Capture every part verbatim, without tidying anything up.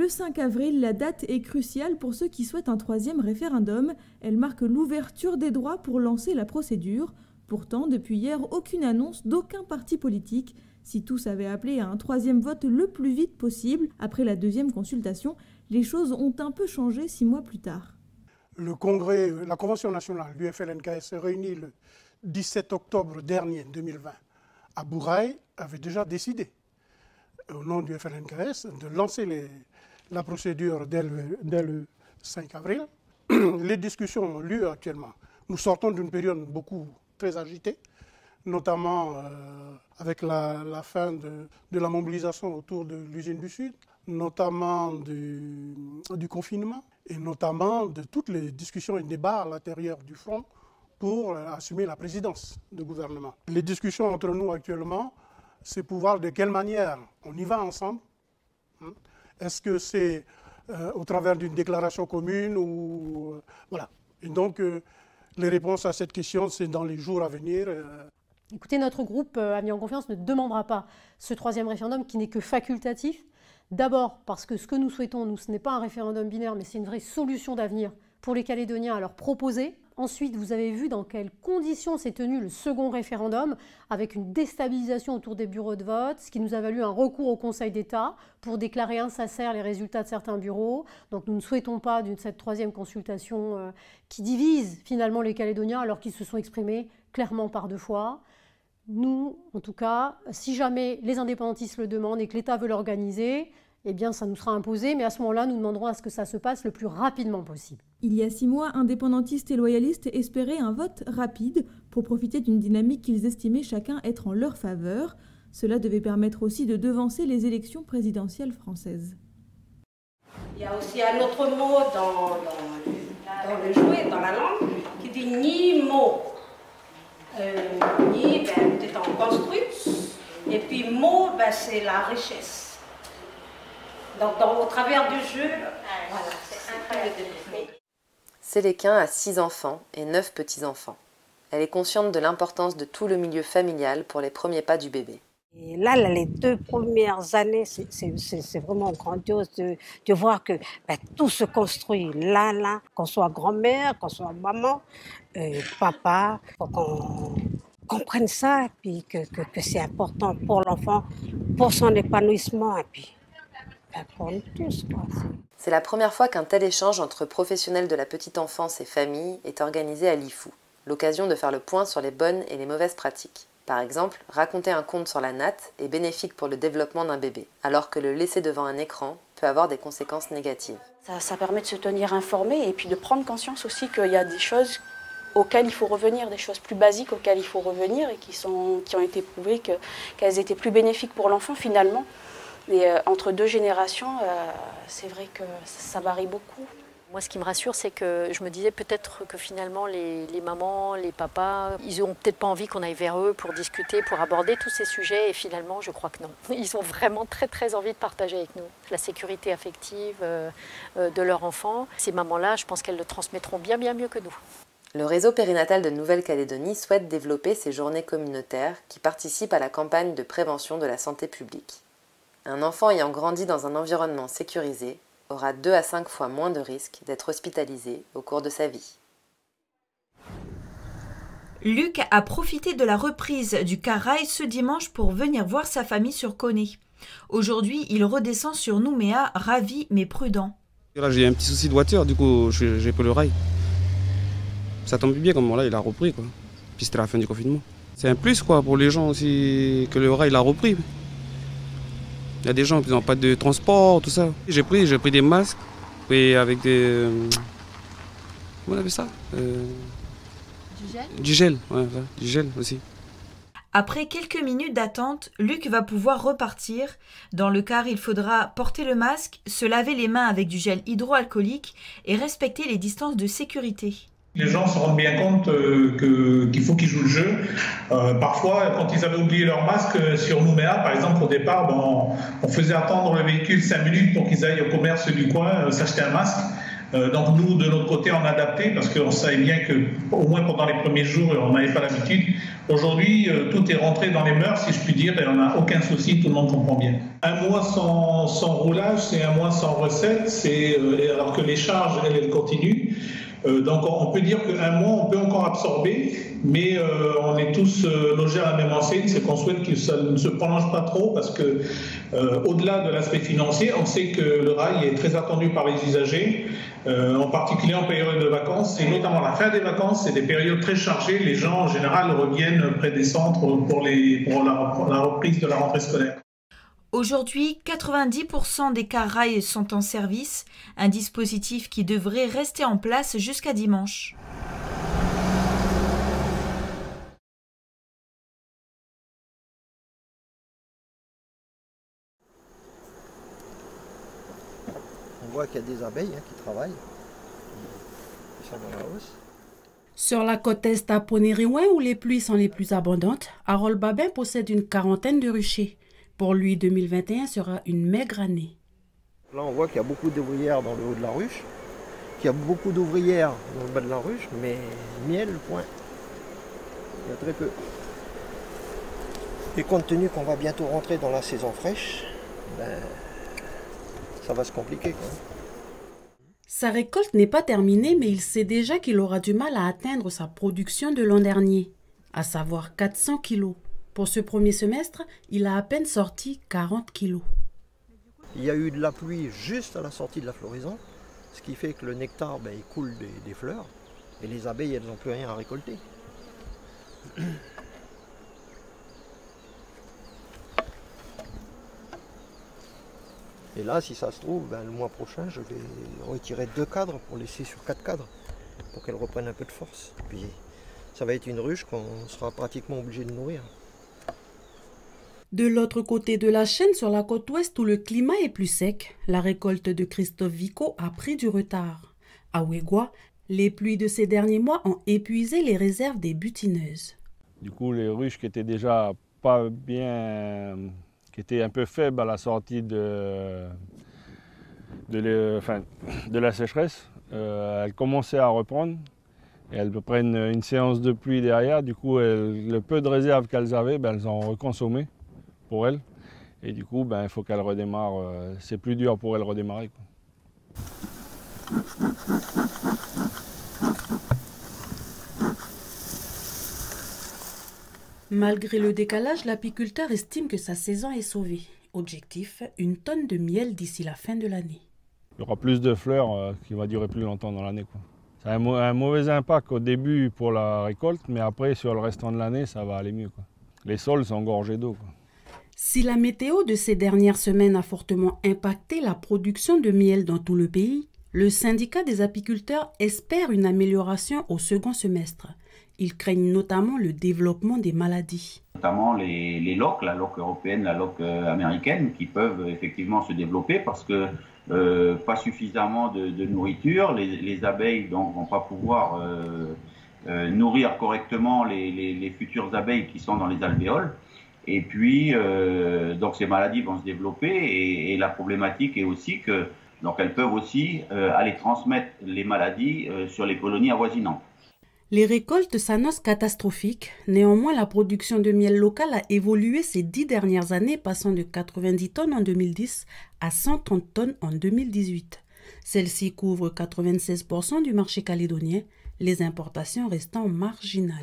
Le cinq avril, la date est cruciale pour ceux qui souhaitent un troisième référendum. Elle marque l'ouverture des droits pour lancer la procédure. Pourtant, depuis hier, aucune annonce d'aucun parti politique. Si tous avaient appelé à un troisième vote le plus vite possible, après la deuxième consultation, les choses ont un peu changé six mois plus tard. Le congrès, la convention nationale du F L N K S se réunit le dix-sept octobre dernier deux mille vingt à Bourail, avait déjà décidé, au nom du F L N K S, de lancer les, la procédure dès le, dès le cinq avril. Les discussions ont lieu actuellement. Nous sortons d'une période beaucoup très agitée, notamment euh, avec la, la fin de, de la mobilisation autour de l'usine du Sud, notamment du, du confinement et notamment de toutes les discussions et débats à l'intérieur du front pour euh, assumer la présidence du gouvernement. Les discussions entre nous actuellement, c'est pour voir de quelle manière on y va ensemble. Hein. Est-ce que c'est euh, au travers d'une déclaration commune ou euh, voilà. Et donc euh, les réponses à cette question, c'est dans les jours à venir. Euh, Écoutez, notre groupe euh, Avenir en Confiance ne demandera pas ce troisième référendum qui n'est que facultatif. D'abord parce que ce que nous souhaitons, nous, ce n'est pas un référendum binaire, mais c'est une vraie solution d'avenir pour les Calédoniens à leur proposer. Ensuite, vous avez vu dans quelles conditions s'est tenu le second référendum, avec une déstabilisation autour des bureaux de vote, ce qui nous a valu un recours au Conseil d'État pour déclarer insincères les résultats de certains bureaux. Donc nous ne souhaitons pas d'une cette troisième consultation euh, qui divise finalement les Calédoniens alors qu'ils se sont exprimés clairement par deux fois. Nous, en tout cas, si jamais les indépendantistes le demandent et que l'État veut l'organiser, eh bien ça nous sera imposé, mais à ce moment-là, nous demanderons à ce que ça se passe le plus rapidement possible. Il y a six mois, indépendantistes et loyalistes espéraient un vote rapide pour profiter d'une dynamique qu'ils estimaient chacun être en leur faveur. Cela devait permettre aussi de devancer les élections présidentielles françaises. Il y a aussi un autre mot dans, dans, dans le jouet, dans la langue, qui dit « ni mot ». Euh, ni, ben, peut-être en construit, et puis mot, ben, c'est la richesse. Donc, dans, au travers du jeu, voilà, c'est incroyable. Séléquin a six enfants et neuf petits-enfants. Elle est consciente de l'importance de tout le milieu familial pour les premiers pas du bébé. Et là, là, les deux premières années, c'est vraiment grandiose de, de voir que ben, tout se construit là, là, qu'on soit grand-mère, qu'on soit maman, euh, papa, pour qu'on comprenne ça, et puis que, que, que c'est important pour l'enfant, pour son épanouissement, et puis ben, pour nous tous, quoi. C'est la première fois qu'un tel échange entre professionnels de la petite enfance et famille est organisé à l'I F O U, l'occasion de faire le point sur les bonnes et les mauvaises pratiques. Par exemple, raconter un conte sur la natte est bénéfique pour le développement d'un bébé, alors que le laisser devant un écran peut avoir des conséquences négatives. Ça, ça permet de se tenir informé et puis de prendre conscience aussi qu'il y a des choses auxquelles il faut revenir, des choses plus basiques auxquelles il faut revenir et qui, sont, qui ont été prouvées que, qu'elles étaient plus bénéfiques pour l'enfant finalement. Mais euh, entre deux générations, euh, c'est vrai que ça, ça varie beaucoup. Moi, ce qui me rassure, c'est que je me disais peut-être que finalement, les, les mamans, les papas, ils n'ont peut-être pas envie qu'on aille vers eux pour discuter, pour aborder tous ces sujets. Et finalement, je crois que non. Ils ont vraiment très, très envie de partager avec nous la sécurité affective euh, euh, de leur enfant. Ces mamans-là, je pense qu'elles le transmettront bien, bien mieux que nous. Le réseau périnatal de Nouvelle-Calédonie souhaite développer ces journées communautaires qui participent à la campagne de prévention de la santé publique. Un enfant ayant grandi dans un environnement sécurisé aura deux à cinq fois moins de risques d'être hospitalisé au cours de sa vie. Luc a profité de la reprise du car rail ce dimanche pour venir voir sa famille sur Koné. Aujourd'hui, il redescend sur Nouméa, ravi mais prudent. Là, j'ai un petit souci de voiture, du coup, j'ai pris le rail. Ça tombe bien, comme là, il a repris, quoi. Puis c'était la fin du confinement. C'est un plus, quoi, pour les gens aussi, que le rail il a repris. Il y a des gens qui n'ont pas de transport, tout ça. J'ai pris, j'ai pris des masques, et avec des... Euh, comment on appelle ça euh, Du gel Du gel, ouais, ouais, du gel aussi. Après quelques minutes d'attente, Luc va pouvoir repartir. Dans le car, il faudra porter le masque, se laver les mains avec du gel hydroalcoolique et respecter les distances de sécurité. Les gens se rendent bien compte euh, que, qu'il faut qu'ils jouent le jeu. Euh, parfois, quand ils avaient oublié leur masque euh, sur Nouméa, par exemple, au départ, ben, on, on faisait attendre le véhicule cinq minutes pour qu'ils aillent au commerce du coin euh, s'acheter un masque. Euh, donc nous, de notre côté, on a adapté parce qu'on savait bien que, au moins pendant les premiers jours, on n'avait pas l'habitude. Aujourd'hui, euh, tout est rentré dans les mœurs, si je puis dire, et on n'a aucun souci, tout le monde comprend bien. Un mois sans, sans roulage, c'est un mois sans recette, c'est, euh, alors que les charges, elles, elles continuent. Euh, donc on peut dire qu'un mois, on peut encore absorber, mais euh, on est tous euh, logés à la même enseigne. C'est qu'on souhaite que ça ne se prolonge pas trop parce que, euh, au-delà de l'aspect financier, on sait que le rail est très attendu par les usagers, euh, en particulier en période de vacances, et notamment la fin des vacances, c'est des périodes très chargées. Les gens, en général, reviennent près des centres pour, les, pour la, la reprise de la rentrée scolaire. Aujourd'hui, quatre-vingt-dix pour cent des cars rail sont en service, un dispositif qui devrait rester en place jusqu'à dimanche. On voit qu'il y a des abeilles hein, qui travaillent, qui sont dans la hausse. Sur la côte est à Ponériouin, où les pluies sont les plus abondantes, Harold Babin possède une quarantaine de ruchers. Pour lui, deux mille vingt et un sera une maigre année. Là, on voit qu'il y a beaucoup d'ouvrières dans le haut de la ruche, qu'il y a beaucoup d'ouvrières dans le bas de la ruche, mais miel, point. Il y a très peu. Et compte tenu qu'on va bientôt rentrer dans la saison fraîche, ben, ça va se compliquer, quoi. Sa récolte n'est pas terminée, mais il sait déjà qu'il aura du mal à atteindre sa production de l'an dernier, à savoir quatre cents kilos. Pour ce premier semestre, il a à peine sorti quarante kilos. Il y a eu de la pluie juste à la sortie de la floraison, ce qui fait que le nectar ben, il coule des, des fleurs et les abeilles elles n'ont plus rien à récolter. Et là, si ça se trouve, ben, le mois prochain, je vais retirer deux cadres pour laisser sur quatre cadres, pour qu'elles reprennent un peu de force. Puis, ça va être une ruche qu'on sera pratiquement obligé de nourrir. De l'autre côté de la chaîne, sur la côte ouest où le climat est plus sec, la récolte de Christophe Vico a pris du retard. À Ouégois, les pluies de ces derniers mois ont épuisé les réserves des butineuses. Du coup, les ruches qui étaient déjà pas bien, qui étaient un peu faibles à la sortie de, de, les, enfin, de la sécheresse, euh, elles commençaient à reprendre. Et elles prennent une séance de pluie derrière, du coup, elles, le peu de réserves qu'elles avaient, ben, elles ont reconsommé pour elles. Et du coup, ben, il faut qu'elles redémarrent. Euh, c'est plus dur pour elles de redémarrer, quoi. Malgré le décalage, l'apiculteur estime que sa saison est sauvée. Objectif, une tonne de miel d'ici la fin de l'année. Il y aura plus de fleurs euh, qui va durer plus longtemps dans l'année, quoi. Ça a un, un mauvais impact au début pour la récolte, mais après, sur le restant de l'année, ça va aller mieux, quoi. Les sols sont gorgés d'eau, quoi. Si la météo de ces dernières semaines a fortement impacté la production de miel dans tout le pays, le syndicat des apiculteurs espère une amélioration au second semestre. Ils craignent notamment le développement des maladies. Notamment les, les loques, la loque européenne, la loque américaine, qui peuvent effectivement se développer parce que euh, pas suffisamment de, de nourriture, les, les abeilles donc vont pas pouvoir euh, euh, nourrir correctement les, les, les futures abeilles qui sont dans les alvéoles. Et puis, euh, donc ces maladies vont se développer et, et la problématique est aussi que donc elles peuvent aussi euh, aller transmettre les maladies euh, sur les colonies avoisinantes. Les récoltes s'annoncent catastrophiques. Néanmoins, la production de miel local a évolué ces dix dernières années, passant de quatre-vingt-dix tonnes en deux mille dix à cent trente tonnes en deux mille dix-huit. Celle-ci couvre quatre-vingt-seize pour cent du marché calédonien, les importations restant marginales.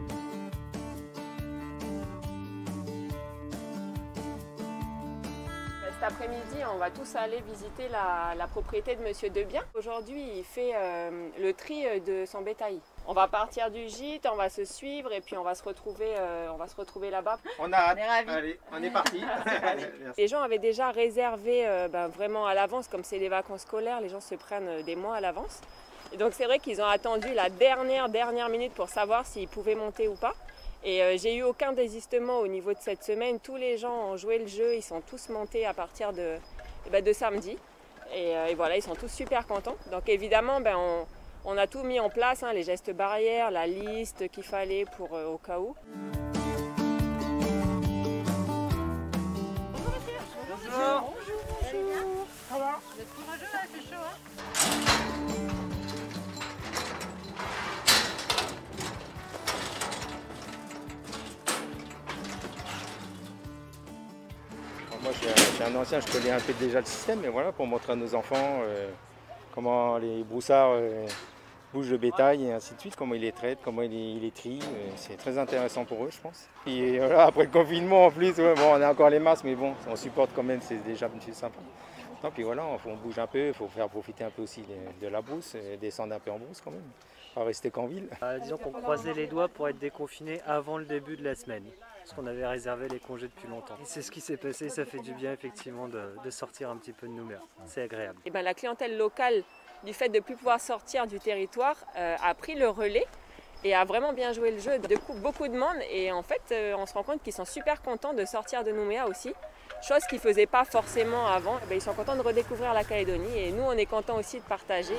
Cet après-midi, on va tous aller visiter la, la propriété de Monsieur Debien. Aujourd'hui, il fait euh, le tri de son bétail. On va partir du gîte, on va se suivre et puis on va se retrouver, euh, on va se retrouver là-bas. On a hâte. Allez, on est parti. Les gens avaient déjà réservé euh, ben, vraiment à l'avance, comme c'est les vacances scolaires, les gens se prennent des mois à l'avance. Et donc c'est vrai qu'ils ont attendu la dernière, dernière minute pour savoir s'ils pouvaient monter ou pas. Et euh, j'ai eu aucun désistement au niveau de cette semaine. Tous les gens ont joué le jeu, ils sont tous montés à partir de, ben, de samedi. Et, euh, et voilà, ils sont tous super contents. Donc évidemment, ben, on, on a tout mis en place, hein, les gestes barrières, la liste qu'il fallait pour, euh, au cas où. Bonjour monsieur. Bonjour. Bonjour. Bonjour. Ça va? Vous êtes courageux là, c'est chaud hein? je suis, un, je suis un ancien, je connais un peu déjà le système, mais voilà, pour montrer à nos enfants euh, comment les broussards euh, bougent le bétail et ainsi de suite, comment ils les traitent, comment ils les, ils les trient. Euh, c'est très intéressant pour eux, je pense. Et voilà, après le confinement en plus, ouais, bon, on a encore les masques, mais bon, on supporte quand même, c'est déjà c'est sympa. Non, puis voilà, on, on bouge un peu, il faut faire profiter un peu aussi de, de la brousse, et descendre un peu en brousse quand même, pas rester qu'en ville. Euh, disons qu'on croisait les doigts pour être déconfinés avant le début de la semaine, parce qu'on avait réservé les congés depuis longtemps. C'est ce qui s'est passé, ça fait du bien effectivement de, de sortir un petit peu de nos mers, c'est agréable. Et ben, la clientèle locale, du fait de ne plus pouvoir sortir du territoire, euh, a pris le relais et a vraiment bien joué le jeu. Du coup, beaucoup de monde et en fait, euh, on se rend compte qu'ils sont super contents de sortir de Nouméa aussi. Chose qu'ils ne faisaient pas forcément avant. Et bien, ils sont contents de redécouvrir la Calédonie et nous, on est contents aussi de partager.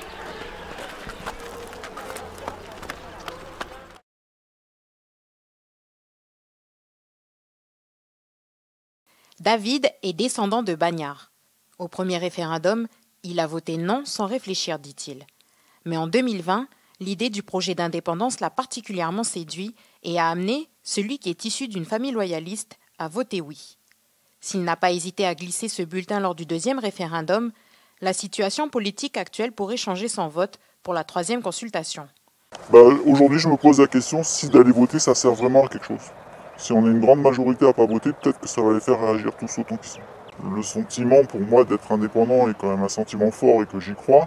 David est descendant de Bagnard. Au premier référendum, il a voté non sans réfléchir, dit-il. Mais en deux mille vingt, l'idée du projet d'indépendance l'a particulièrement séduit et a amené celui qui est issu d'une famille loyaliste à voter oui. S'il n'a pas hésité à glisser ce bulletin lors du deuxième référendum, la situation politique actuelle pourrait changer son vote pour la troisième consultation. Bah, aujourd'hui, je me pose la question si d'aller voter, ça sert vraiment à quelque chose. Si on a une grande majorité à ne pas voter, peut-être que ça va les faire réagir tous autant qu'ils sont. Le sentiment pour moi d'être indépendant est quand même un sentiment fort et que j'y crois.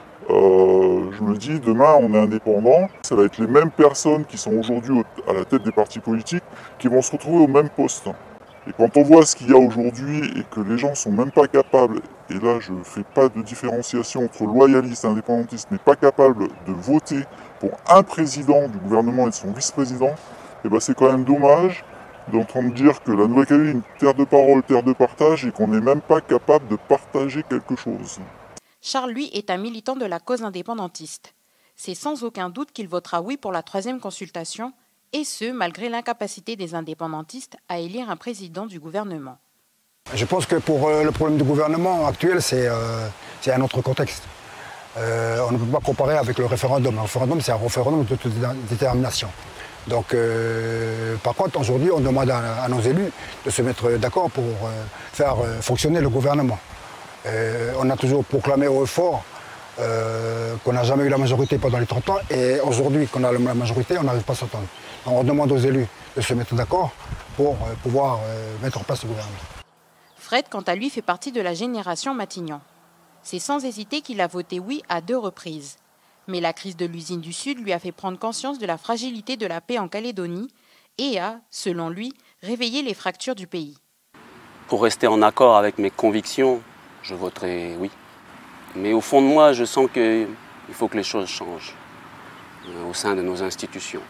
Euh, je me dis, demain on est indépendant, ça va être les mêmes personnes qui sont aujourd'hui à la tête des partis politiques qui vont se retrouver au même poste. Et quand on voit ce qu'il y a aujourd'hui et que les gens ne sont même pas capables, et là je ne fais pas de différenciation entre loyalistes et indépendantistes, mais pas capables de voter pour un président du gouvernement et son vice-président, et ben c'est quand même dommage d'entendre dire que la Nouvelle-Calédonie est une terre de parole, terre de partage, et qu'on n'est même pas capable de partager quelque chose. Charles, lui, est un militant de la cause indépendantiste. C'est sans aucun doute qu'il votera oui pour la troisième consultation, et ce, malgré l'incapacité des indépendantistes à élire un président du gouvernement. Je pense que pour euh, le problème du gouvernement actuel, c'est euh, un autre contexte. Euh, on ne peut pas comparer avec le référendum. Le référendum, c'est un référendum de détermination. Donc, euh, par contre, aujourd'hui, on demande à, à nos élus de se mettre d'accord pour euh, faire euh, fonctionner le gouvernement. Euh, on a toujours proclamé haut et fort euh, qu'on n'a jamais eu la majorité pendant les trente ans, et aujourd'hui qu'on a la majorité, on n'arrive pas à s'entendre. On demande aux élus de se mettre d'accord pour euh, pouvoir euh, mettre en place le gouvernement. Fred, quant à lui, fait partie de la génération Matignon. C'est sans hésiter qu'il a voté oui à deux reprises. Mais la crise de l'usine du Sud lui a fait prendre conscience de la fragilité de la paix en Calédonie et a, selon lui, réveillé les fractures du pays. Pour rester en accord avec mes convictions, je voterai oui. Mais au fond de moi, je sens qu'il faut que les choses changent euh, au sein de nos institutions.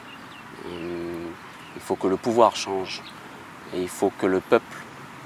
Euh, il faut que le pouvoir change et il faut que le peuple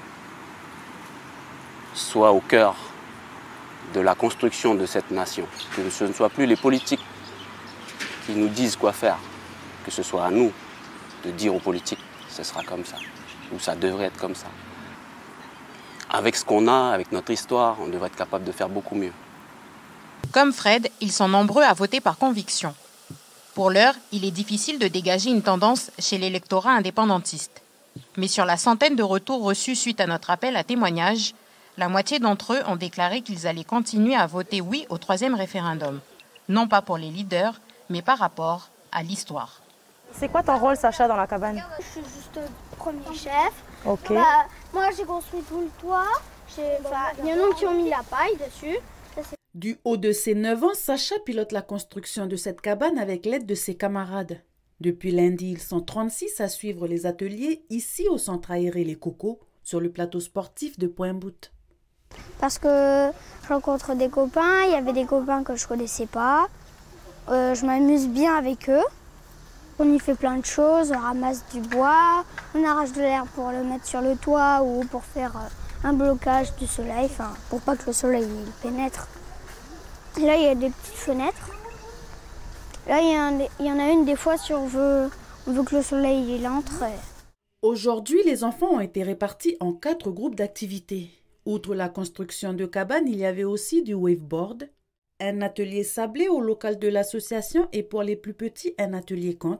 soit au cœur de la construction de cette nation. Que ce ne soit plus les politiques qui nous disent quoi faire, que ce soit à nous de dire aux politiques ce sera comme ça, ou ça devrait être comme ça. Avec ce qu'on a, avec notre histoire, on devrait être capable de faire beaucoup mieux. Comme Fred, ils sont nombreux à voter par conviction. Pour l'heure, il est difficile de dégager une tendance chez l'électorat indépendantiste. Mais sur la centaine de retours reçus suite à notre appel à témoignages, la moitié d'entre eux ont déclaré qu'ils allaient continuer à voter oui au troisième référendum. Non pas pour les leaders, mais par rapport à l'histoire. C'est quoi ton rôle, Sacha, dans la cabane? Je suis juste premier chef. Ok. Bah, moi, j'ai construit tout le toit. Il y en a qui ont mis la paille dessus. Du haut de ses neuf ans, Sacha pilote la construction de cette cabane avec l'aide de ses camarades. Depuis lundi, ils sont trente-six à suivre les ateliers ici au centre aéré Les Cocos, sur le plateau sportif de Pointe-Boute. Parce que je rencontre des copains, il y avait des copains que je ne connaissais pas. Euh, je m'amuse bien avec eux. On y fait plein de choses, on ramasse du bois, on arrache de l'herbe pour le mettre sur le toit ou pour faire un blocage du soleil, enfin pour pas que le soleil il pénètre. Et là il y a des petites fenêtres. Là il y, a un, il y en a une des fois si on veut, on veut que le soleil il entre. Aujourd'hui, les enfants ont été répartis en quatre groupes d'activités. Outre la construction de cabanes, il y avait aussi du waveboard, un atelier sablé au local de l'association et pour les plus petits, un atelier conte,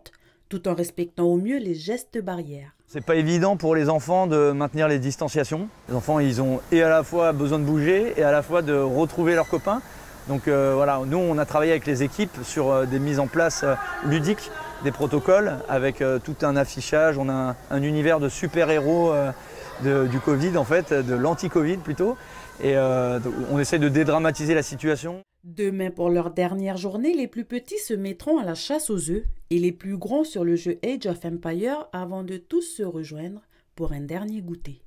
tout en respectant au mieux les gestes barrières. C'est pas évident pour les enfants de maintenir les distanciations. Les enfants, ils ont et à la fois besoin de bouger et à la fois de retrouver leurs copains. Donc euh, voilà, nous on a travaillé avec les équipes sur euh, des mises en place euh, ludiques, des protocoles avec euh, tout un affichage. On a un, un univers de super-héros euh, de, du Covid en fait, de l'anti-Covid plutôt. Et euh, on essaie de dédramatiser la situation. Demain, pour leur dernière journée, les plus petits se mettront à la chasse aux œufs et les plus grands sur le jeu Age of Empires avant de tous se rejoindre pour un dernier goûter.